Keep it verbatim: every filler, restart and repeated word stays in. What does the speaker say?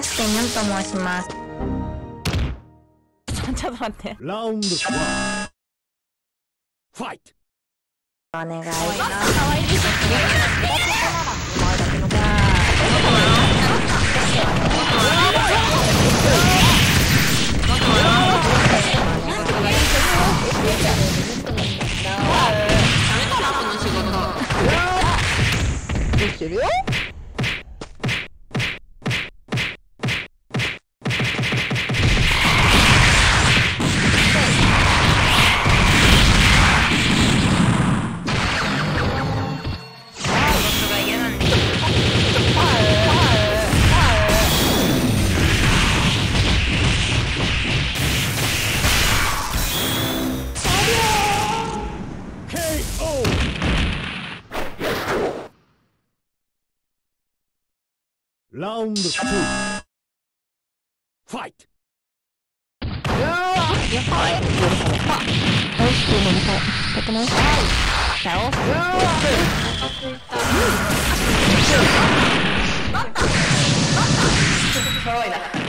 橋家にゃんと申します。 ちょっと待って。 ラウンドワンファイト。 お願いします。 可愛いですできてるよ。 ラウンドツーファイト。 やばい。 美味しく飲みたい。痛くない？ 倒す。 揃いだ。